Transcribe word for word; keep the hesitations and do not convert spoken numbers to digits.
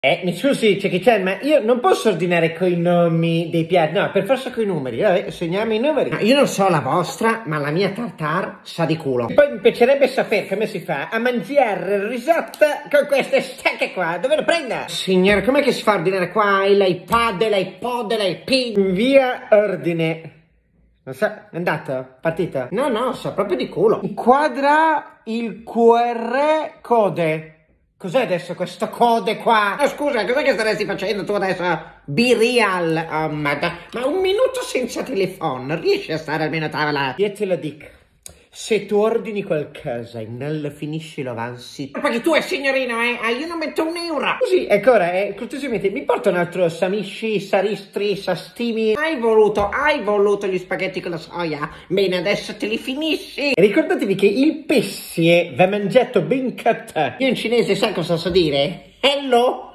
Eh, mi scusi, Jackie Chan, ma io non posso ordinare coi nomi dei piatti, no, per forza coi numeri, vabbè, segniamo i numeri. Ma io non so la vostra, ma la mia tartar sa di culo. E poi mi piacerebbe sapere come si fa a mangiare il risotto con queste stecche qua, dove lo prenda? Signore, com'è che si fa a ordinare qua l'iPad, l'iPod, l'iPad? Via ordine. Non so, è andato? Partito? No, no, so proprio di culo. Quadra il Q R code. Cos'è adesso questo code qua? Oh, scusa, cos'è che staresti facendo tu adesso? Be real. Oh, madonna. Ma un minuto senza telefono, riesci a stare almeno a tavola? Io te lo dico. Se tu ordini qualcosa e non lo finisci, lo avanzi. Perché tu è signorino, eh? Ah, io non metto un euro. Così, ecco ora, eh, cortesemente, mi porta un altro samisci, saristri, sastimi. Hai voluto, hai voluto gli spaghetti con la soia? Bene, adesso te li finisci. E ricordatevi che il pesce va mangiato ben cattato. Io in cinese sai cosa so dire? Hello?